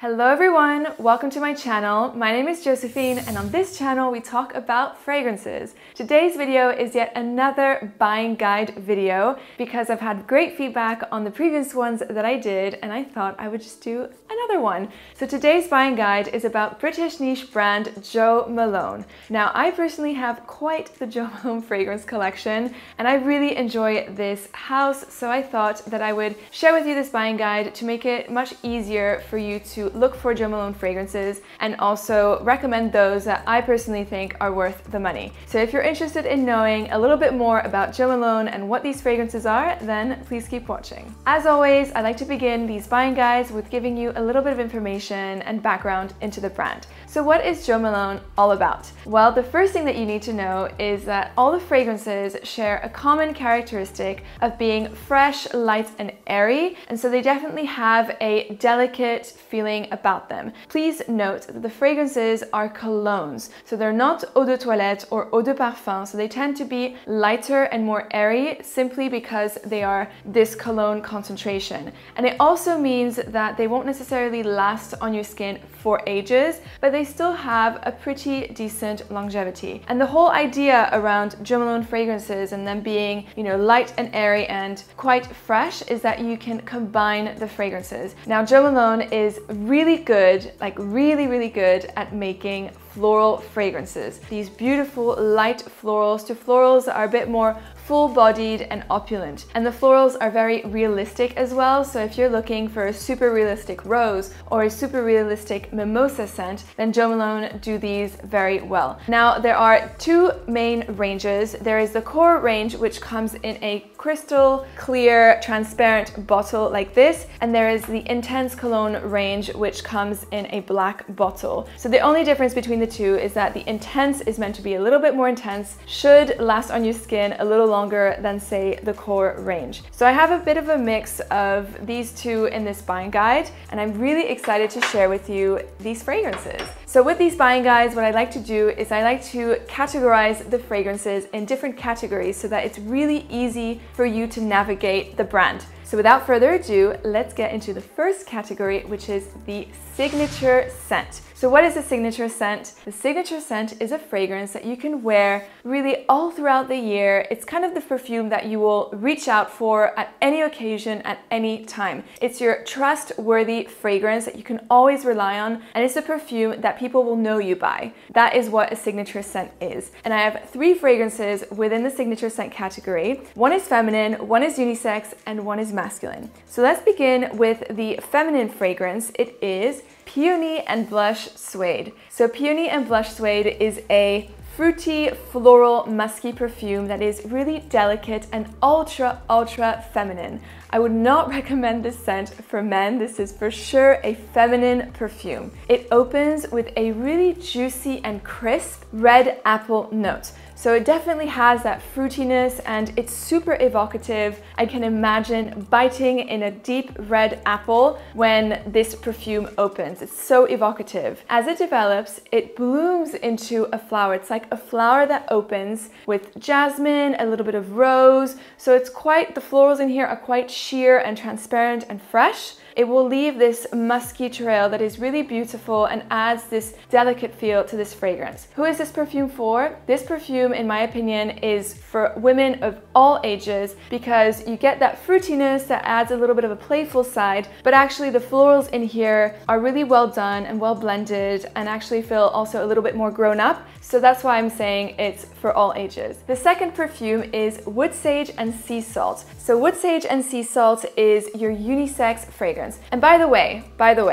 Hello everyone, welcome to my channel. My name is Josephine and on this channel we talk about fragrances. Today's video is yet another buying guide video because I've had great feedback on the previous ones that I did and I thought I would just do another one. So today's buying guide is about British niche brand Jo Malone. Now I personally have quite the Jo Malone fragrance collection and I really enjoy this house, so I thought that I would share with you this buying guide to make it much easier for you to look for Jo Malone fragrances and also recommend those that I personally think are worth the money. So if you're interested in knowing a little bit more about Jo Malone and what these fragrances are, then please keep watching. As always, I like to begin these buying guides with giving you a little bit of information and background into the brand. So what is Jo Malone all about? Well, the first thing that you need to know is that all the fragrances share a common characteristic of being fresh, light, and airy, and so they definitely have a delicate feeling about them. Please note that the fragrances are colognes, so they're not eau de toilette or eau de parfum, so they tend to be lighter and more airy simply because they are this cologne concentration. And it also means that they won't necessarily last on your skin for ages, but they still have a pretty decent longevity. And the whole idea around Jo Malone fragrances and them being, light and airy and quite fresh is that you can combine the fragrances. Now, Jo Malone is really good, really good at making floral fragrances. These beautiful light florals to florals that are a bit more full-bodied and opulent. And the florals are very realistic as well, so if you're looking for a super realistic rose or a super realistic mimosa scent, then Jo Malone do these very well. Now, there are two main ranges. There is the core range, which comes in a crystal clear transparent bottle like this, and there is the intense cologne range, which comes in a black bottle. So the only difference between the two is that the intense is meant to be a little bit more intense, should last on your skin a little longer than, say, the core range. So I have a bit of a mix of these two in this buying guide, and I'm really excited to share with you these fragrances. So with these buying guides, what I like to do is I like to categorize the fragrances in different categories so that it's really easy for you to navigate the brand. So without further ado, let's get into the first category, which is the signature scent. So what is a signature scent? The signature scent is a fragrance that you can wear really all throughout the year. It's kind of the perfume that you will reach out for at any occasion, at any time. It's your trustworthy fragrance that you can always rely on, and it's a perfume that people will know you by. That is what a signature scent is. And I have three fragrances within the signature scent category. One is feminine, one is unisex, and one is masculine. So let's begin with the feminine fragrance. It is Peony and Blush Suede. So Peony and Blush Suede is a fruity, floral, musky perfume that is really delicate and ultra feminine. I would not recommend this scent for men. This is for sure a feminine perfume. It opens with a really juicy and crisp red apple note. So it definitely has that fruitiness and it's super evocative. I can imagine biting in a deep red apple when this perfume opens. It's so evocative. As it develops, it blooms into a flower. It's like a flower that opens with jasmine, a little bit of rose. So it's quite, the florals in here are quite sheer and transparent and fresh. It will leave this musky trail that is really beautiful and adds this delicate feel to this fragrance. Who is this perfume for? This perfume, in my opinion, is for women of all ages because you get that fruitiness that adds a little bit of a playful side, but actually the florals in here are really well done and well blended and actually feel also a little bit more grown up. So that's why I'm saying it's for all ages. The second perfume is Wood Sage and Sea Salt. So Wood Sage and Sea Salt is your unisex fragrance. And by the way,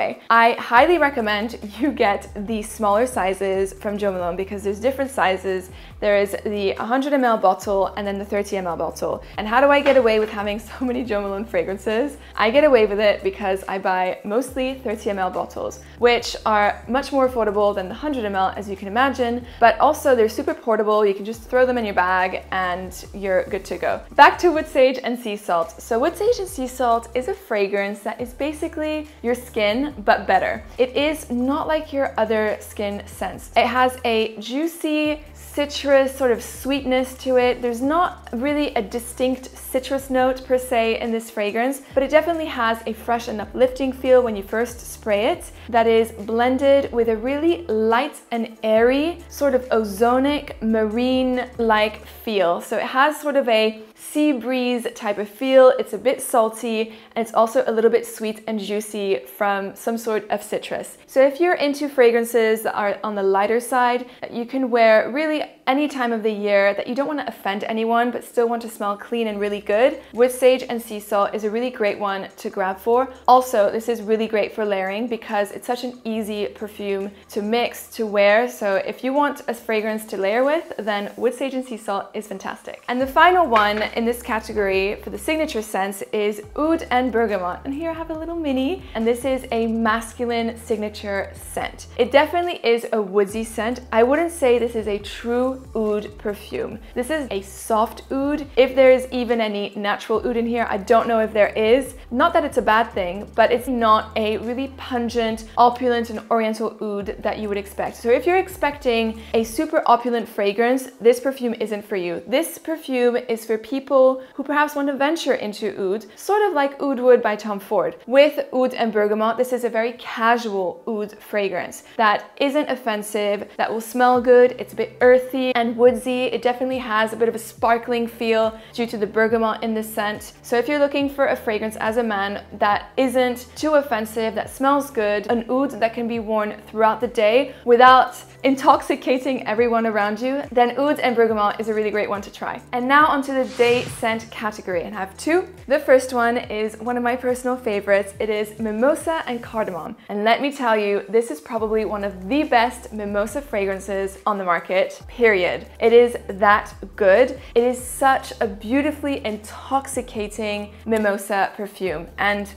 I highly recommend you get the smaller sizes from Jo Malone because there's different sizes. There is the 100 ml bottle and then the 30 ml bottle. And how do I get away with having so many Jo Malone fragrances? I get away with it because I buy mostly 30 ml bottles, which are much more affordable than the 100 ml, as you can imagine, but also they're super portable. You can just throw them in your bag and you're good to go. Back to Wood Sage and Sea Salt. So Wood Sage and Sea Salt is a fragrance that is basically your skin, but better. It is not like your other skin scents. It has a juicy, citrus sort of sweetness to it. There's not really a distinct citrus note per se in this fragrance, but it definitely has a fresh and uplifting feel when you first spray it that is blended with a really light and airy, sort of ozonic, marine-like feel. So it has sort of a sea breeze type of feel. It's a bit salty, and it's also a little bit sweet and juicy from some sort of citrus. So if you're into fragrances that are on the lighter side, that you can wear really any time of the year, that you don't want to offend anyone but still want to smell clean and really good, wood sage and sea salt is a really great one to grab for. Also, this is really great for layering because it's such an easy perfume to mix, to wear. So if you want a fragrance to layer with, then wood sage and sea salt is fantastic. And the final one in this category for the signature scents is Oud and Bergamot. And here I have a little mini, and this is a masculine signature scent. It definitely is a woodsy scent. I wouldn't say this is a true oud perfume. This is a soft oud. If there's even any natural oud in here, I don't know if there is. Not that it's a bad thing, but it's not a really pungent, opulent and oriental oud that you would expect. So if you're expecting a super opulent fragrance, this perfume isn't for you. This perfume is for people who perhaps want to venture into oud, sort of like Oud Wood by Tom Ford. With Oud and Bergamot, this is a very casual oud fragrance that isn't offensive, that will smell good. It's a bit earthy and woodsy. It definitely has a bit of a sparkling feel due to the bergamot in this scent. So if you're looking for a fragrance as a man that isn't too offensive, that smells good, an oud that can be worn throughout the day without intoxicating everyone around you, then Oud and Bergamot is a really great one to try. And now onto the day scent category, and I have two. The first one is one of my personal favorites. It is Mimosa and Cardamom. And let me tell you, this is probably one of the best mimosa fragrances on the market, period. It is that good. It is such a beautifully intoxicating mimosa perfume, and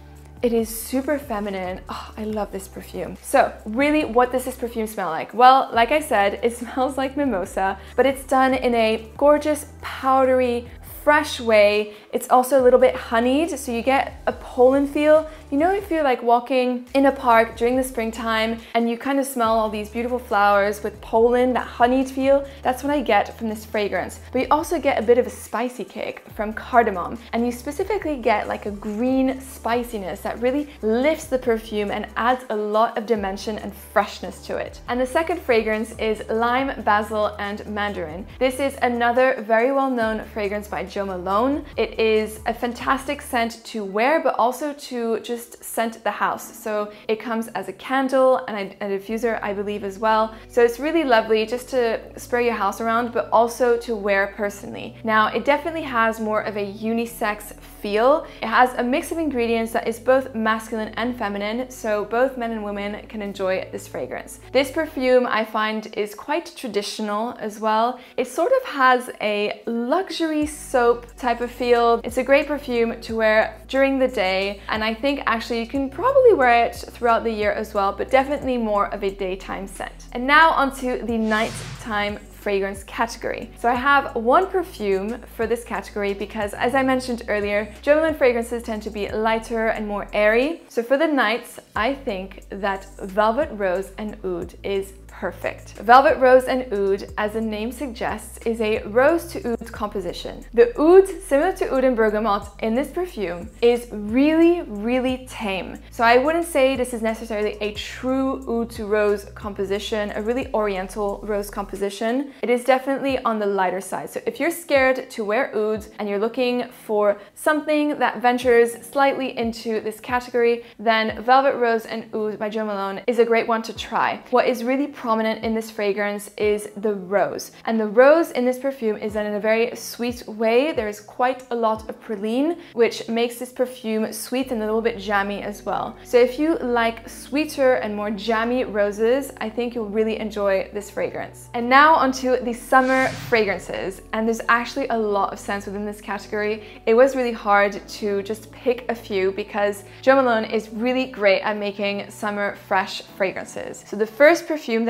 it is super feminine. Oh, I love this perfume. So really, what does this perfume smell like? Well, like I said, it smells like mimosa, but it's done in a gorgeous, powdery, fresh way. It's also a little bit honeyed, so you get a pollen feel. You know, if you're like walking in a park during the springtime and you kind of smell all these beautiful flowers with pollen, that honeyed feel, that's what I get from this fragrance. But you also get a bit of a spicy kick from cardamom, and you specifically get like a green spiciness that really lifts the perfume and adds a lot of dimension and freshness to it. And the second fragrance is Lime, Basil and Mandarin. This is another very well-known fragrance by Jo Malone. It is a fantastic scent to wear, but also to just scent the house. So it comes as a candle and a diffuser, I believe, as well. So it's really lovely just to spray your house around, but also to wear personally. Now, it definitely has more of a unisex feel. It has a mix of ingredients that is both masculine and feminine, so both men and women can enjoy this fragrance. This perfume, I find, is quite traditional as well. It sort of has a luxury soap type of feel. It's a great perfume to wear during the day, and I think actually you can probably wear it throughout the year as well, but definitely more of a daytime scent. And now onto the nighttime fragrance category. So I have one perfume for this category because, as I mentioned earlier, Jo Malone fragrances tend to be lighter and more airy. So for the nights, I think that Velvet Rose and Oud is perfect. Velvet Rose and Oud, as the name suggests, is a rose to oud composition. The oud, similar to Oud and Bergamot in this perfume, is really, really tame. So I wouldn't say this is necessarily a true oud to rose composition, a really oriental rose composition. It is definitely on the lighter side. So if you're scared to wear oud and you're looking for something that ventures slightly into this category, then Velvet Rose and Oud by Jo Malone is a great one to try. What is really prominent in this fragrance is the rose. And the rose in this perfume is done in a very sweet way. There is quite a lot of praline, which makes this perfume sweet and a little bit jammy as well. So if you like sweeter and more jammy roses, I think you'll really enjoy this fragrance. And now onto the summer fragrances. And there's actually a lot of scents within this category. It was really hard to just pick a few because Jo Malone is really great at making summer fresh fragrances. So the first perfume that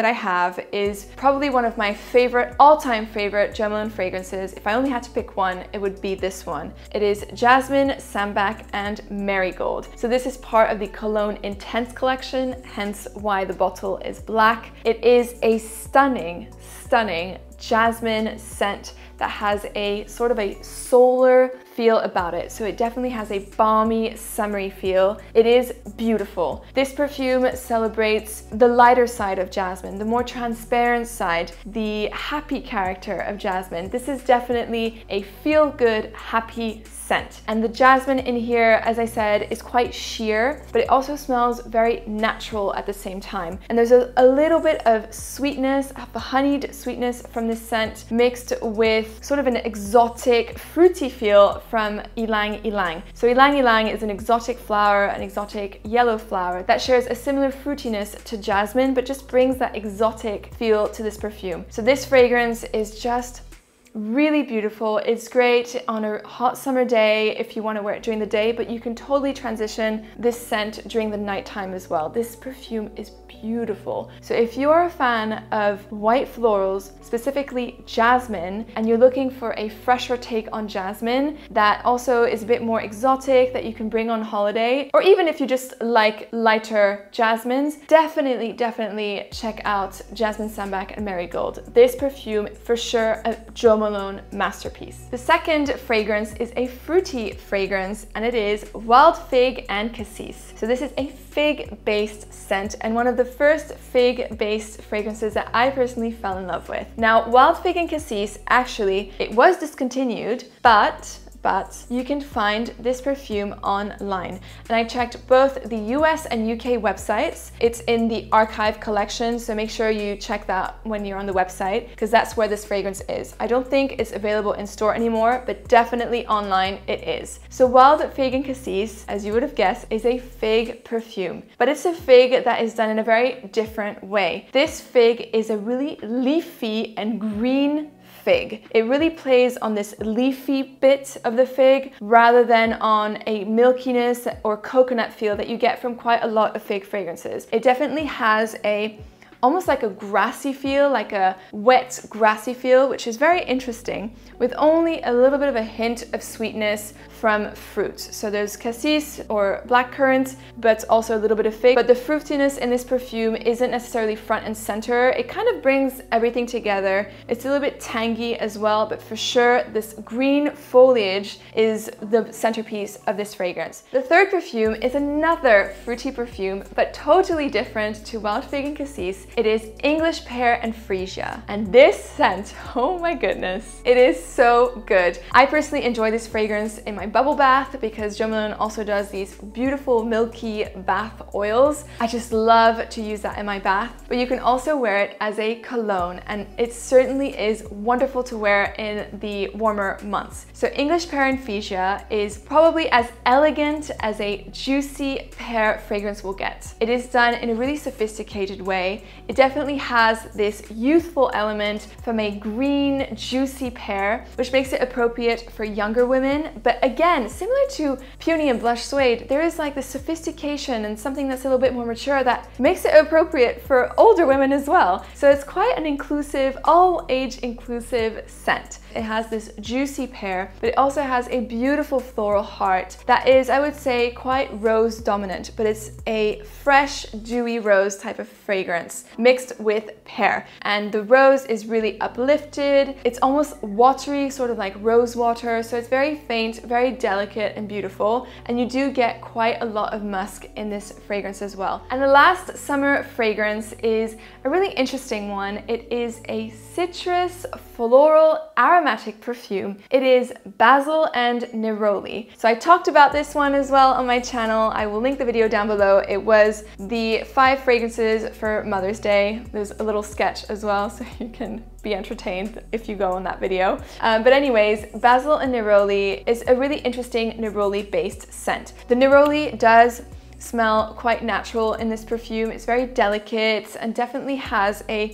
I have is probably one of my favorite, all-time favorite Jo Malone fragrances. If I only had to pick one, it would be this one. It is Jasmine, Sambac, and Marigold. So this is part of the Cologne Intense collection, hence why the bottle is black. It is a stunning, stunning jasmine scent that has a sort of a solar feel about it. So it definitely has a balmy, summery feel. It is beautiful. This perfume celebrates the lighter side of jasmine, the more transparent side, the happy character of jasmine. This is definitely a feel-good, happy scent. And the jasmine in here, as I said, is quite sheer, but it also smells very natural at the same time. And there's a little bit of sweetness, a honeyed sweetness from this scent mixed with sort of an exotic fruity feel from ylang ylang. So ylang ylang is an exotic flower, an exotic yellow flower that shares a similar fruitiness to jasmine, but just brings that exotic feel to this perfume. So this fragrance is just really beautiful. It's great on a hot summer day if you want to wear it during the day, but you can totally transition this scent during the nighttime as well. This perfume is beautiful. So if you are a fan of white florals, specifically jasmine, and you're looking for a fresher take on jasmine that also is a bit more exotic that you can bring on holiday, or even if you just like lighter jasmines, definitely check out Jasmine, Sambac, and Marigold. This perfume for sure a Jo Malone masterpiece. The second fragrance is a fruity fragrance, and it is Wild Fig and Cassis. So this is a fig-based scent and one of the first fig-based fragrances that I personally fell in love with. Now, Wild Fig and Cassis, actually, it was discontinued, but you can find this perfume online. And I checked both the US and UK websites. It's in the archive collection, so make sure you check that when you're on the website, because that's where this fragrance is. I don't think it's available in store anymore, but definitely online it is. So Wild Fig and Cassis, as you would have guessed, is a fig perfume, but it's a fig that is done in a very different way. This fig is a really leafy and green fig. It really plays on this leafy bit of the fig rather than on a milkiness or coconut feel that you get from quite a lot of fig fragrances. It definitely has almost like a grassy feel, like a wet grassy feel, which is very interesting, with only a little bit of a hint of sweetness from fruit. So there's cassis or blackcurrant, but also a little bit of fig. But the fruitiness in this perfume isn't necessarily front and center. It kind of brings everything together. It's a little bit tangy as well, but for sure this green foliage is the centerpiece of this fragrance. The third perfume is another fruity perfume, but totally different to Wild Fig and Cassis. It is English Pear and Freesia. And this scent, oh my goodness, it is so good. I personally enjoy this fragrance in my bubble bath because Jo Malone also does these beautiful milky bath oils. I just love to use that in my bath, but you can also wear it as a cologne, and it certainly is wonderful to wear in the warmer months. So English Pear and Freesia is probably as elegant as a juicy pear fragrance will get. It is done in a really sophisticated way. It definitely has this youthful element from a green, juicy pear, which makes it appropriate for younger women. But again, similar to Peony and Blush Suede, there is like this sophistication and something that's a little bit more mature that makes it appropriate for older women as well. So it's quite an inclusive, all age inclusive scent. It has this juicy pear, but it also has a beautiful floral heart that is, I would say, quite rose dominant, but it's a fresh, dewy rose type of fragrance mixed with pear. And the rose is really uplifted. It's almost watery, sort of like rose water. So it's very faint, very delicate and beautiful. And you do get quite a lot of musk in this fragrance as well. And the last summer fragrance is a really interesting one. It is a citrus, floral, aromatic perfume. It is Basil and Neroli. So I talked about this one as well on my channel. I will link the video down below. It was the 5 fragrances for Mother's Day. There's a little sketch as well, so you can be entertained if you go on that video. But anyways, Basil and Neroli is a really interesting neroli based scent. The neroli does smell quite natural in this perfume. It's very delicate and definitely has a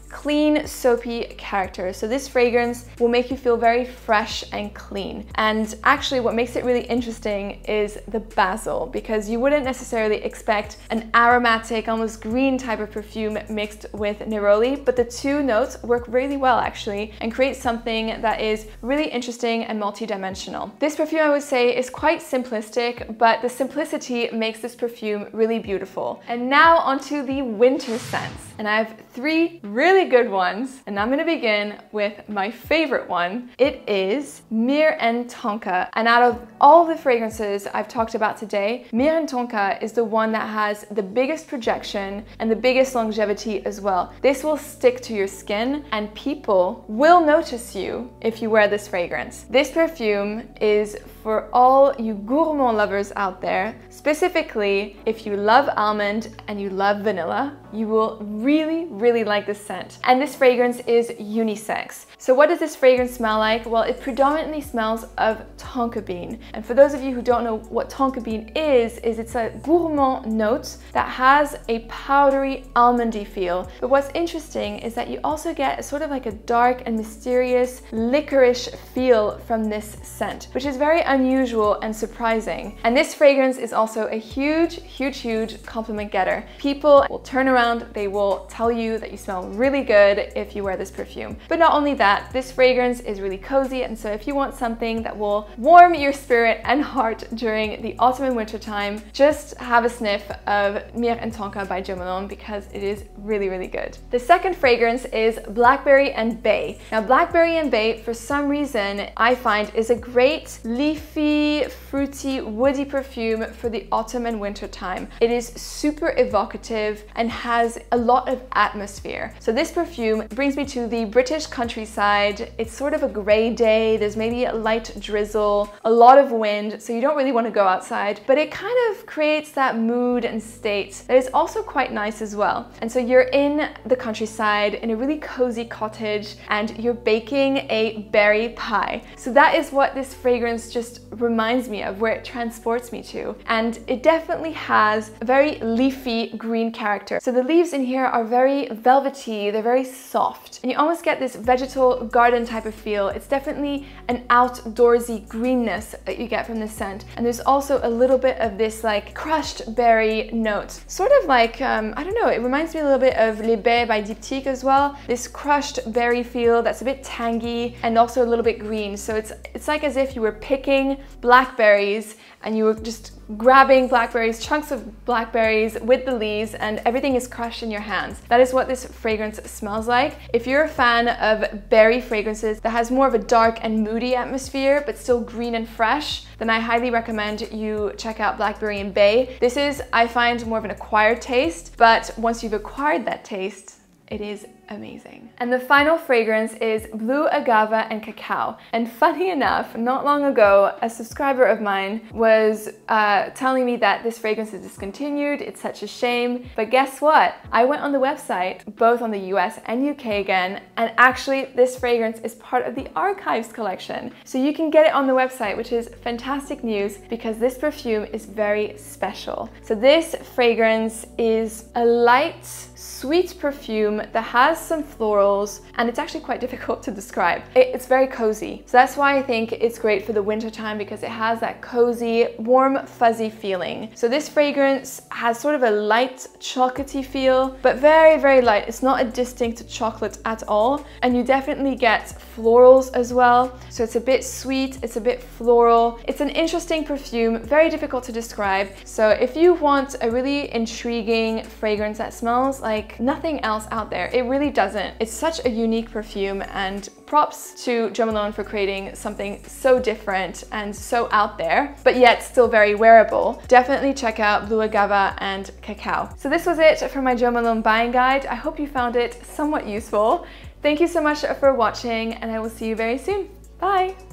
clean, soapy character. So this fragrance will make you feel very fresh and clean. And actually what makes it really interesting is the basil, because you wouldn't necessarily expect an aromatic, almost green type of perfume mixed with neroli, but the two notes work really well actually and create something that is really interesting and multi-dimensional. This perfume, I would say, is quite simplistic, but the simplicity makes this perfume really beautiful. And now onto the winter scents. And I have three really good ones, and I'm gonna begin with my favorite one. It is Myrrh Tonka. And out of all the fragrances I've talked about today, Myrrh Tonka is the one that has the biggest projection and the biggest longevity as well. This will stick to your skin and people will notice you if you wear this fragrance. This perfume is for all you gourmand lovers out there. Specifically, if you love almond and you love vanilla, you will really like this scent. And this fragrance is unisex. So what does this fragrance smell like? Well, it predominantly smells of tonka bean. And for those of you who don't know what tonka bean is it's a gourmand note that has a powdery almondy feel. But what's interesting is that you also get sort of like a dark and mysterious licorice feel from this scent, which is very unusual and surprising. And this fragrance is also a huge compliment getter. People will turn around, they will tell you that you smell really good if you wear this perfume. But not only that, this fragrance is really cozy, and so if you want something that will warm your spirit and heart during the autumn and winter time, just have a sniff of Myrrh Tonka by Jo Malone because it is really good. The second fragrance is Blackberry and Bay. Now Blackberry and Bay, for some reason, I find is a great leafy, fruity, woody perfume for the autumn and winter time. It is super evocative and has a lot of atmosphere. So this perfume brings me to the British countryside. It's sort of a grey day, there's maybe a light drizzle, a lot of wind, so you don't really want to go outside, but it kind of creates that mood and state that is also quite nice as well. And so you're in the countryside in a really cozy cottage and you're baking a berry pie. So that is what this fragrance just reminds me of, where it transports me to. And it definitely has a very leafy green character. So the leaves in here are very velvety, they're very soft, and you almost get this vegetal garden type of feel. It's definitely an outdoorsy greenness that you get from this scent. And there's also a little bit of this like crushed berry note. Sort of like, I don't know, it reminds me a little bit of Les Baies by Diptyque as well. This crushed berry feel that's a bit tangy and also a little bit green. So it's like as if you were picking blackberries and you were just grabbing blackberries, chunks of blackberries with the leaves, and everything is crushed in your hands. That is what this fragrance smells like. If you're a fan of berry fragrances that has more of a dark and moody atmosphere, but still green and fresh, then I highly recommend you check out Blackberry and Bay. This is, I find, more of an acquired taste, but once you've acquired that taste, it is amazing. And the final fragrance is Blue Agava and Cacao. And funny enough, not long ago, a subscriber of mine was telling me that this fragrance is discontinued. It's such a shame. But guess what? I went on the website, both on the US and UK again, and actually this fragrance is part of the Archives collection. So you can get it on the website, which is fantastic news because this perfume is very special. So this fragrance is a light, sweet perfume that has some florals, and it's actually quite difficult to describe. It's very cozy. So that's why I think it's great for the winter time, because it has that cozy, warm, fuzzy feeling. So this fragrance has sort of a light chocolatey feel, but very light. It's not a distinct chocolate at all. And you definitely get florals as well. So it's a bit sweet, it's a bit floral. It's an interesting perfume, very difficult to describe. So if you want a really intriguing fragrance that smells like nothing else out there, it really doesn't. It's such a unique perfume, and props to Jo Malone for creating something so different and so out there, but yet still very wearable. Definitely check out Blue Agava and Cacao. So this was it for my Jo Malone buying guide. I hope you found it somewhat useful. Thank you so much for watching, and I will see you very soon. Bye!